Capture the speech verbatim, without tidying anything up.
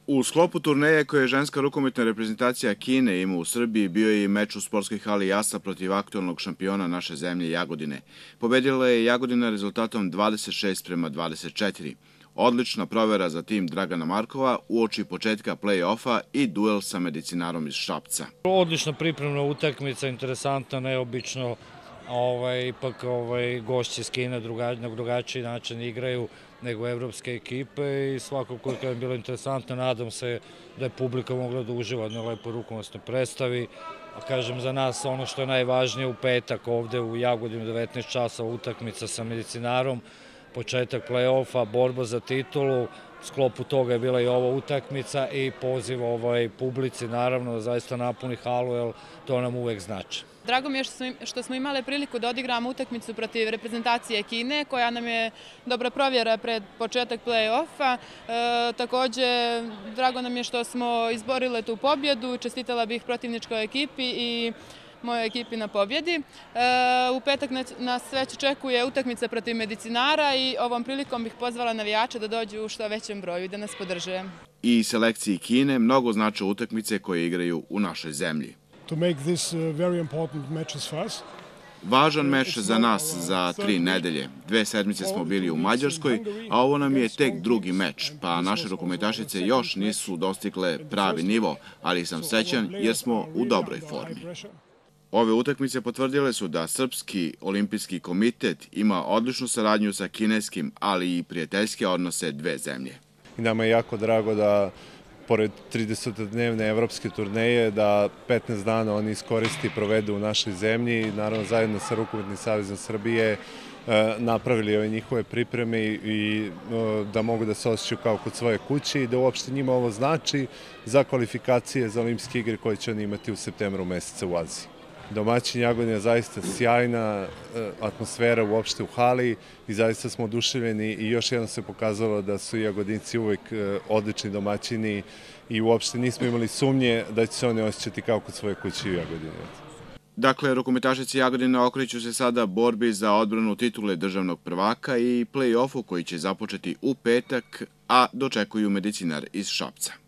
U sklopu turneje koje je ženska rukometna reprezentacija Kine ima u Srbiji bio je i meč u sportskoj hali Jasa protiv aktuelnog šampiona naše zemlje Jagodine. Pobedila je Jagodina rezultatom dvadeset šest prema dvadeset četiri. Odlična provera za tim Dragana Markova uoči početka play-offa i duel sa Medicinarom iz Šapca. Odlična pripremna utakmica, interesantna, neobično. Ovaj, ipak ovaj, gošći iz Kine na drugačiji način igraju nego evropske ekipe i svakako je bilo interesantno. Nadam se da je publika mogla da uživa u jednoj lepoj rukometnoj predstavi. A kažem, za nas ono što je najvažnije u petak ovde u Jagodini devetnaest časova utakmica sa Medicinarom, početak play-offa, borba za titulu. U sklopu toga je bila i ova utakmica i poziv ovaj publici naravno da zaista napuni halu, jer to nam uvek znači. Drago mi je što smo imali priliku da odigramo utakmicu protiv reprezentacije Kine, koja nam je dobra provjera pred početak play-offa. E, takođe, drago nam je što smo izborile tu pobjedu, čestitala bih protivničkoj ekipi i mojoj ekipi na pobjedi. E, u petak nas već očekuje utakmica protiv Medicinara i ovom prilikom bih pozvala navijače da dođu u što većem broju i da nas podrže. I selekciji Kine mnogo znače utakmice koje igraju u našoj zemlji. Važan meč za nas za tri nedelje. Dve sedmice smo bili u Mađarskoj, a ovo nam je tek drugi meč, pa naše rukometašice još nisu dostigle pravi nivo, ali sam srećan jer smo u dobroj formi. Ove utakmice potvrdile su da Srpski olimpijski komitet ima odličnu saradnju sa kineskim, ali i prijateljske odnose dve zemlje. I nama je jako drago da pored tridesetodnevne evropske turneje, da petnaest dana oni iskoristi i provedu u našoj zemlji, naravno zajedno sa Rukometnim savezom Srbije napravili ove njihove pripreme i da mogu da se osjećaju kao kod svoje kuće i da uopšte njima ovo znači za kvalifikacije za olimpijske igre koje će oni imati u septembru meseca u Aziji. Domaćin Jagodina je zaista sjajna atmosfera uopšte u hali i zaista smo oduševljeni i još jednom se pokazalo da su Jagodinci uvek odlični domaćini i uopšte nismo imali sumnje da će se oni osjećati kao kod svoje kuće u Jagodini. Dakle, rukometašice Jagodine okreću se sada borbi za odbranu titule državnog prvaka i play-offu koji će započeti u petak, a dočekuju Medicinar iz Šapca.